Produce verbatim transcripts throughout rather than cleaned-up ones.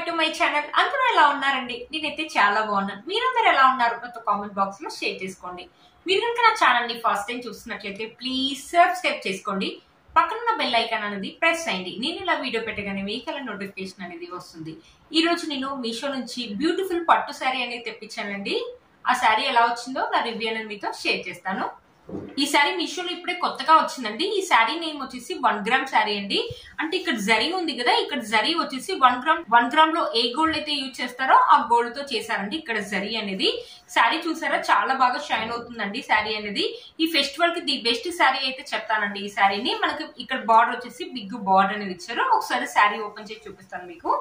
back to my channel. అందరూ ఎలా ఉన్నారండి? నేనైతే చాలా బాగున్నాను. మీరందరూ ఎలా ఉన్నారు? నాతో కామెంట్ బాక్స్ లో షేర్ చేసుకోండి. మీరు కనుక నా ఛానల్ ని ఫస్ట్ టైం చూస్తున్నట్లయితే ప్లీజ్ సబ్స్క్రైబ్ చేసుకోండి. పక్కన ఉన్న బెల్ ఐకాన్ అనేది ప్రెస్ చేయండి. నేను ఇలా వీడియో పెట్టగానే మీకు అలా నోటిఫికేషన్ అనేది వస్తుంది. ఈ రోజు నేను మీషో నుంచి బ్యూటిఫుల్ పట్టు శారీ అనేది తెప్పించానండి. ఆ శారీ ఎలా వచ్చిందో నా రివ్యూ అనేది మీతో షేర్ చేస్తాను. ఈ శారీ మీషోలో ఇప్పుడే కొత్తగా వచ్చిందండి. ఈ శారీ నేమ్ వచ్చేసి వన్ గ్రామ్ శారీ అండి. అంటే ఇక్కడ జరీ ఉంది కదా, ఇక్కడ జరీ వచ్చేసి వన్ గ్రామ్ వన్ గ్రామ్ లో ఏ గోల్డ్ అయితే యూజ్ చేస్తారో ఆ గోల్డ్ తో చేశారండి ఇక్కడ జరీ అనేది. శారీ చూసారా చాలా బాగా షైన్ అవుతుందండి శారీ అనేది. ఈ ఫెస్టివల్ కి ది బెస్ట్ శారీ అయితే చెప్తానండి. ఈ శారీని మనకి ఇక్కడ బార్డర్ వచ్చేసి బిగ్ బార్డర్ అనేది ఇచ్చారు. ఒకసారి శారీ ఓపెన్ చేసి చూపిస్తాను మీకు.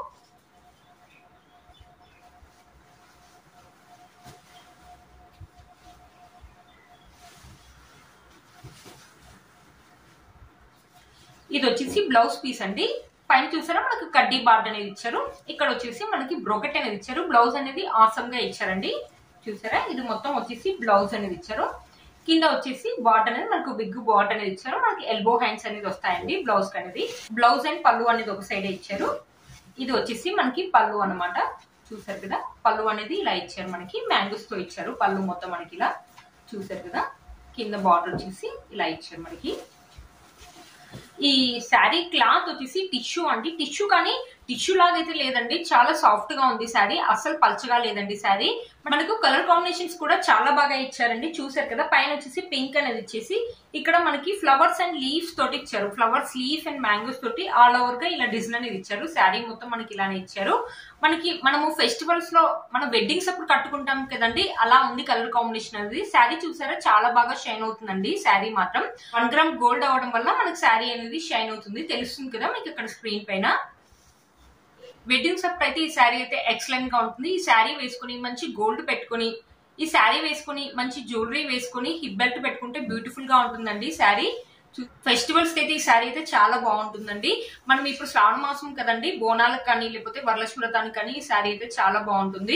ఇది వచ్చేసి బ్లౌజ్ పీస్ అండి. పైన చూసారా మనకి కడ్డీ బార్డర్ అనేది ఇచ్చారు. ఇక్కడ వచ్చేసి మనకి బ్రోకెట్ అనేది ఇచ్చారు. బ్లౌజ్ అనేది ఆసమ్ గా ఇచ్చారండి. చూసారా ఇది మొత్తం వచ్చేసి బ్లౌజ్ అనేది ఇచ్చారు. కింద వచ్చేసి బార్డర్ అనేది మనకు బిగ్ బార్డర్ అనేది ఇచ్చారు. మనకి ఎల్బో హ్యాండ్స్ అనేది వస్తాయండి బ్లౌజ్ అనేది. బ్లౌజ్ అండ్ పళ్ళు అనేది ఒక సైడ్ ఇచ్చారు. ఇది వచ్చేసి మనకి పళ్ళు అనమాట. చూసారు కదా పళ్ళు అనేది ఇలా ఇచ్చారు. మనకి మ్యాంగోస్ తో ఇచ్చారు పళ్ళు మొత్తం మనకి ఇలా. చూసారు కదా కింద బార్డర్ వచ్చేసి ఇలా ఇచ్చారు మనకి. ఈ శారీ క్లాత్ వచ్చేసి టిష్యూ అండి. టిష్యూ కానీ టిష్యూ లాగైతే లేదండి, చాలా సాఫ్ట్ గా ఉంది శారీ. అస్సలు పల్చగా లేదండి శారీ. మనకు కలర్ కాంబినేషన్స్ కూడా చాలా బాగా ఇచ్చారండి. చూసారు కదా పైన వచ్చేసి పింక్ అనేది ఇచ్చేసి ఇక్కడ మనకి ఫ్లవర్స్ అండ్ లీవ్స్ తోటి ఇచ్చారు. ఫ్లవర్స్ లీఫ్ అండ్ మ్యాంగోస్ తోటి ఆల్ ఓవర్ గా ఇలా డిజైన్ అనేది ఇచ్చారు. శారీ మొత్తం మనకి ఇలానే ఇచ్చారు. మనకి మనము ఫెస్టివల్స్ లో మనం వెడ్డింగ్స్ అప్పుడు కట్టుకుంటాం కదండి, అలా ఉంది కలర్ కాంబినేషన్ అనేది. శారీ చూసారా చాలా బాగా షైన్ అవుతుందండి. శారీ మాత్రం వన్ గ్రామ్ గోల్డ్ అవడం వల్ల మనకి శారీ అనేది షైన్ అవుతుంది. తెలుస్తుంది కదా మీకు ఇక్కడ స్క్రీన్ పైన. వెడ్డింగ్స్ అప్పుడు అయితే ఈ శారీ అయితే ఎక్సలెంట్ గా ఉంటుంది. ఈ శారీ వేసుకుని మంచి గోల్డ్ పెట్టుకుని ఈ శారీ వేసుకుని మంచి జ్యువెలరీ వేసుకుని హిప్ బెల్ట్ పెట్టుకుంటే బ్యూటిఫుల్ గా ఉంటుందండి శారీ. ఫెస్టివల్స్ అయితే ఈ శారీ అయితే చాలా బాగుంటుందండి. మనం ఇప్పుడు శ్రావణ మాసం కదండి, బోనాలకు కానీ లేకపోతే వరలక్ష్మి వ్రతానికి కానీ ఈ శారీ అయితే చాలా బాగుంటుంది.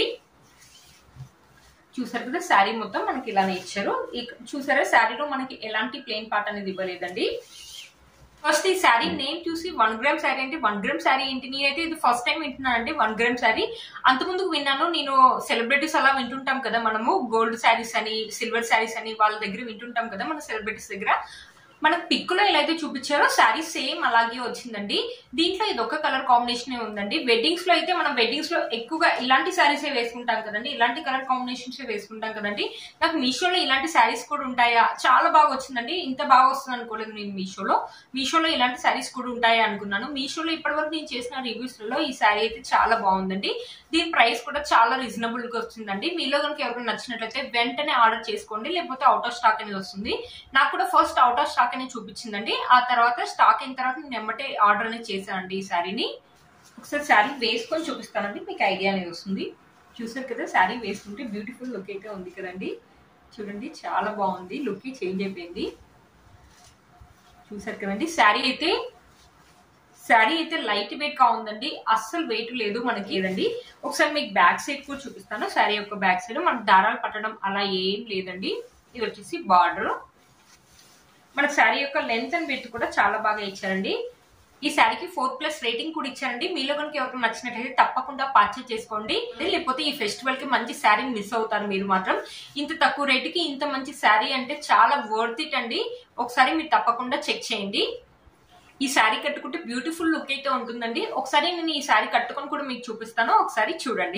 చూసారు కదా శారీ మొత్తం మనకి ఇలానే ఇచ్చారు. చూసారా శారీలో మనకి ఎలాంటి ప్లెయిన్ పార్ట్ అనేది ఇవ్వలేదండి. ఫస్ట్ ఈ శారీ నేమ్ చూసి వన్ గ్రామ్ శారీ అంటే వన్ గ్రామ్ శారీ ఏంటి, నేనైతే ఇది ఫస్ట్ టైం వింటున్నాను అండి వన్ గ్రామ్ శారీ. అంత ముందుకు విన్నాను నేను, సెలబ్రిటీస్ అలా వింటుంటాం కదా మనము, గోల్డ్ శారీస్ అని సిల్వర్ శారీస్ అని వాళ్ళ దగ్గర వింటుంటాం కదా మన సెలబ్రిటీస్ దగ్గర. మనకు పిక్ లో ఎలా అయితే చూపించారో శారీ సేమ్ అలాగే వచ్చిందండి. దీంట్లో ఇది ఒక కలర్ కాంబినేషన్ ఉందండి. వెడ్డింగ్స్ లో అయితే మనం వెడ్డింగ్స్ లో ఎక్కువగా ఇలాంటి శారీస్ వేసుకుంటాం కదండి, ఇలాంటి కలర్ కాంబినేషన్స్ వేసుకుంటాం కదండి. నాకు మీషోలో ఇలాంటి శారీస్ కూడా ఉంటాయా, చాలా బాగా వచ్చిందండి. ఇంత బాగా వస్తుంది అనుకోలేదు నేను. మీషోలో మీషోలో ఇలాంటి శారీస్ కూడా ఉంటాయా అనుకున్నాను. మీషోలో ఇప్పటి వరకు నేను చేసిన రివ్యూస్ లో ఈ శారీ అయితే చాలా బాగుందండి. దీని ప్రైస్ కూడా చాలా రీజనబుల్ గా వచ్చిందండి. మీలో కనుక ఎవరికి నచ్చినట్లయితే వెంటనే ఆర్డర్ చేసుకోండి, లేకపోతే అవుట్ ఆఫ్ స్టాక్ అనేది వస్తుంది. నాకు కూడా ఫస్ట్ అవుట్ ఆఫ్ స్టాక్ అనేది చూపించిందండి. ఆ తర్వాత స్టాక్ అయిన తర్వాత నేను ఎమ్మటే ఆర్డర్ అనేది చేశానండి ఈ శారీని. ఒకసారి శారీ వేసుకొని చూపిస్తానండి, మీకు ఐడియా అనేది వస్తుంది. చూసారు కదా శారీ వేసుకుంటే బ్యూటిఫుల్ లుక్ అయితే ఉంది కదండి. చూడండి చాలా బాగుంది, లుక్ చేంజ్ అయిపోయింది. చూసారు కదండి శారీ అయితే శారీ అయితే లైట్ వెయిట్ గా ఉందండి, అస్సలు వెయిట్ లేదు మనకి ఏదండి. ఒకసారి మీకు బ్యాక్ సైడ్ కూడా చూపిస్తాను. శారీ యొక్క బ్యాక్ సైడ్ మనకు దారాలు పట్టడం అలా ఏం లేదండి. ఇది వచ్చేసి బార్డర్. మన శారీ యొక్క లెంత్ అండ్ విడ్త్ కూడా చాలా బాగా ఇచ్చారండి. ఈ శారీకి ఫోర్ ప్లస్ రేటింగ్ కూడా ఇచ్చారండి. మీలో కనుక ఎవరికి నచ్చినట్లయితే తప్పకుండా పర్చేజ్ చేసుకోండి, లేకపోతే ఈ ఫెస్టివల్ కి మంచి శారీ మిస్ అవుతారు మీరు మాత్రం. ఇంత తక్కువ రేటుకి ఇంత మంచి శారీ అంటే చాలా వర్త్ ఇట్ అండి. ఒకసారి మీరు తప్పకుండా చెక్ చేయండి. ఈ శారీ కట్టుకుంటే బ్యూటిఫుల్ లుక్ అయితే ఉంటుందండి. ఒకసారి నేను ఈ శారీ కట్టుకొని కూడా మీకు చూపిస్తాను, ఒకసారి చూడండి.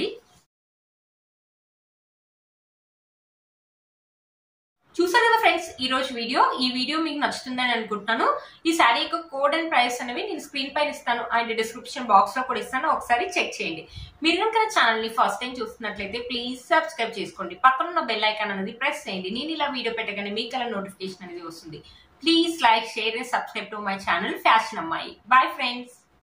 చూసారు కదా ఫ్రెండ్స్ ఈ రోజు వీడియో. ఈ వీడియో మీకు నచ్చుతుందని అనుకుంటున్నాను. ఈ శారీ యొక్క కోడ్ అండ్ ప్రైస్ అనేవి నేను స్క్రీన్ పైన ఇస్తాను అండ్ డిస్క్రిప్షన్ బాక్స్ లో కూడా ఇస్తాను, ఒకసారి చెక్ చేయండి. మీరు కనుక ఛానల్ ని ఫస్ట్ టైం చూస్తున్నట్లయితే ప్లీజ్ సబ్స్క్రైబ్ చేసుకోండి. పక్కన ఉన్న బెల్ ఐకాన్ అనేది ప్రెస్ చేయండి. నేను ఇలా వీడియో పెట్టగానే మీకు అలా నోటిఫికేషన్ అనేది వస్తుంది. Please like, share and subscribe to my channel fashion అమ్మాయి. Bye friends.